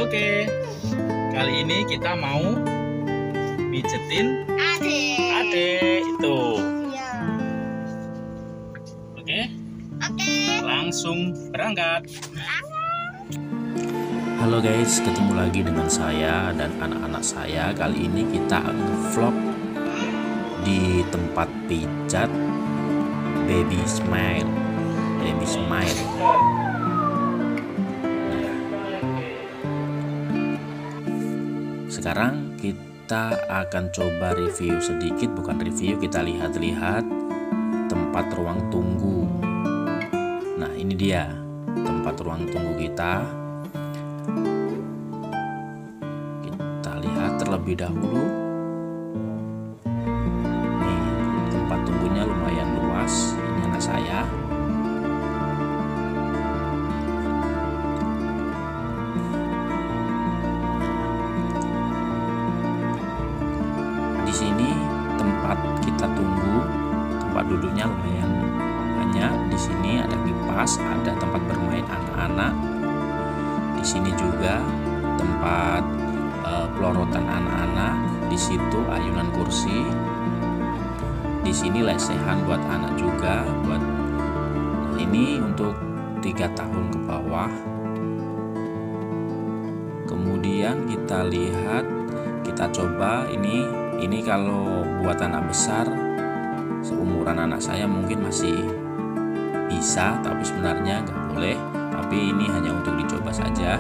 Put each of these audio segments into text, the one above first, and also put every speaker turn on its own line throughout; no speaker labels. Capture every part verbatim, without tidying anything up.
Oke, kali ini kita mau pijetin
Adek.
adek itu.
Iya.
Oke,
Oke.
langsung berangkat. Halo guys, ketemu lagi dengan saya dan anak-anak saya. Kali ini kita nge-vlog di tempat pijat Baby Smile. Baby Smile. Sekarang kita akan coba review sedikit, bukan review, kita lihat-lihat tempat ruang tunggu. Nah, ini dia tempat ruang tunggu kita. Kita lihat terlebih dahulu. Nih, tempat tunggunya lumayan luas. Ini anak saya. Di sini tempat kita tunggu, tempat duduknya lumayan banyak. Di sini ada kipas, ada tempat bermain anak-anak. Di sini juga tempat e, pelorotan anak-anak. Di situ ayunan kursi. Di sini lesehan buat anak juga. Buat ini untuk tiga tahun ke bawah. Kemudian kita lihat, kita coba ini. Ini kalau buat anak besar, seumuran anak saya mungkin masih bisa, tapi sebenarnya nggak boleh. Tapi ini hanya untuk dicoba saja.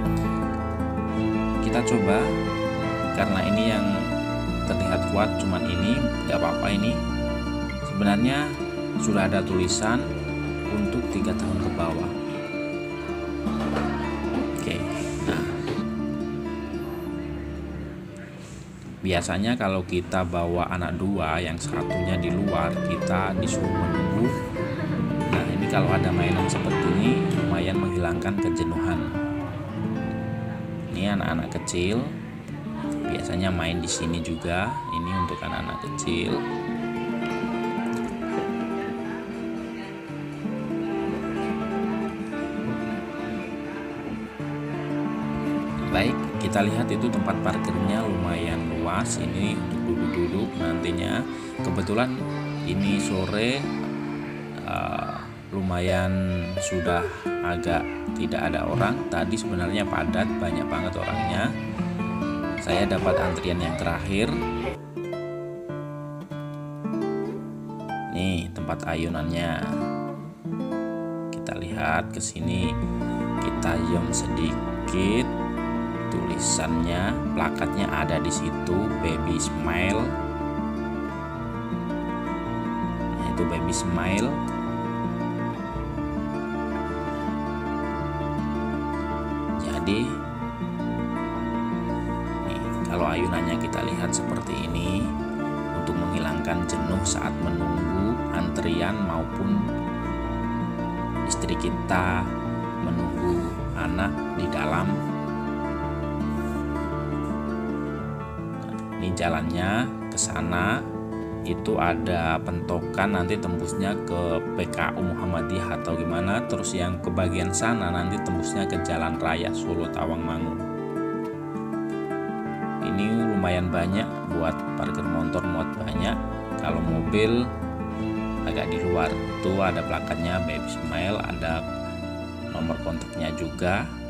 Kita coba, karena ini yang terlihat kuat cuman ini, nggak apa-apa ini. Sebenarnya sudah ada tulisan untuk tiga tahun ke bawah. Oke, nah. Biasanya kalau kita bawa anak dua, yang satunya di luar, kita disuruh menunggu. Nah, ini kalau ada mainan seperti ini lumayan menghilangkan kejenuhan. Ini anak-anak kecil biasanya main di sini juga. Ini untuk anak-anak kecil. Baik, kita lihat itu tempat parkirnya lumayan luas. Ini untuk duduk-duduk nantinya. Kebetulan ini sore, uh, lumayan sudah agak tidak ada orang. Tadi sebenarnya padat, banyak banget orangnya. Saya dapat antrian yang terakhir. Nih tempat ayunannya. Kita lihat ke sini. Kita zoom sedikit. Tulisannya, plakatnya ada di situ, Baby Smile. Nah, itu Baby Smile. Jadi, nih, kalau ayunannya kita lihat seperti ini, untuk menghilangkan jenuh saat menunggu antrian maupun istri kita menunggu anak di dalam. Ini jalannya ke sana, itu ada pentokan, nanti tembusnya ke P K U Muhammadiyah atau gimana. Terus yang ke bagian sana nanti tembusnya ke Jalan Raya Solo Tawangmangu. Ini lumayan banyak buat parkir motor, muat banyak. Kalau mobil agak di luar. Tuh ada plakatnya Baby Smile, ada nomor kontaknya juga.